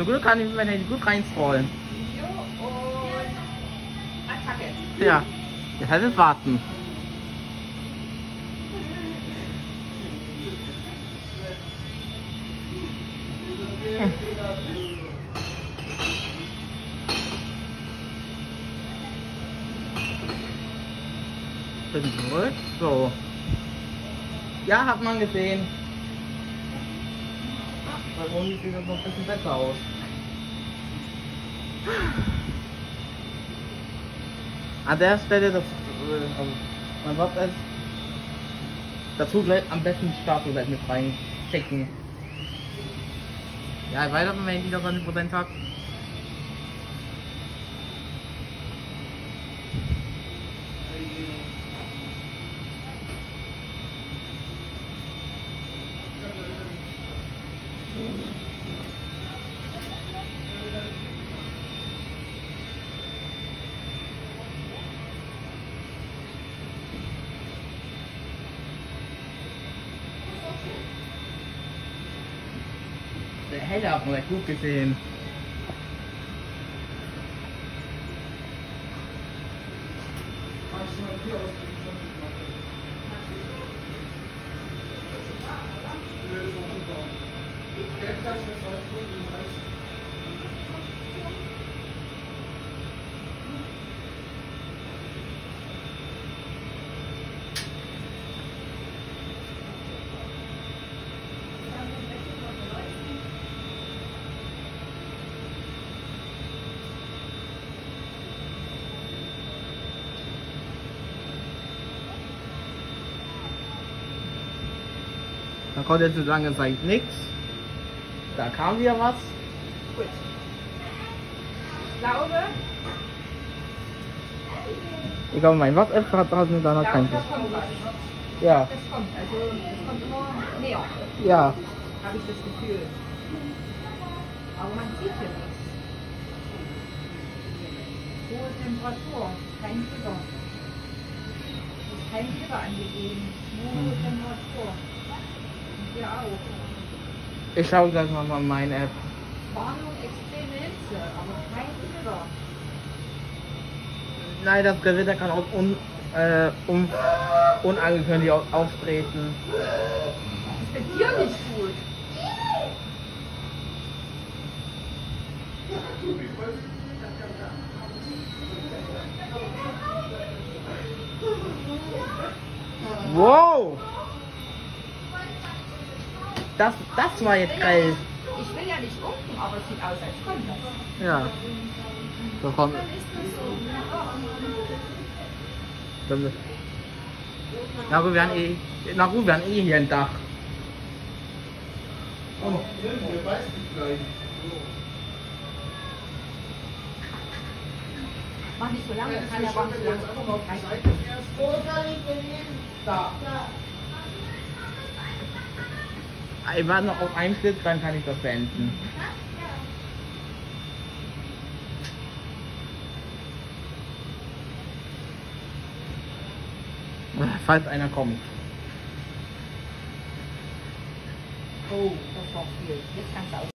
Zum Glück kann ich mit meinem Handy gut reinscrollen. Jo, und Attacke. Ja, jetzt heißt es warten. Bisschen zurück. So. Ja, hat man gesehen. Bei uns sieht das noch ein bisschen besser aus. An der Stelle, das, man wird es dazu gleich am besten die Startseite mit reinchecken. Ja, ich weiß nicht, wenn ich wieder 20% habe. Der Heller hat man gut gesehen. Da konnte jetzt lange Zeit nichts. Da kam wieder was. Gut. Ich glaube, Ich glaube, mein WhatsApp hat draußen da noch kein. da kommt was. Ja, Das kommt, also das kommt immer näher, ja. habe ich das Gefühl. Aber man sieht hier nichts. Hohe Temperatur, kein Fieber. Es ist kein Fieber angegeben, nur hohe Temperatur. Und hier auch. Ich schaue gleich mal in meine App. Warnung extreme Hitze, aber kein Fieber. Nein, das Gewitter kann auch unangekündigt auftreten. Das ist mit dir nicht gut. Wow! Das war jetzt geil. Ich will ja nicht unten, aber es sieht aus, als kommt das. Ja. So kommt. Dann ist das so. Na gut, wir haben eh hier ein Dach. Mach nicht so lange, das kann ja gar nicht so lange. Ich warte noch auf einen Blitz, dann kann ich das beenden. Falls einer kommt. Oh, das war viel. Jetzt kannst du auch.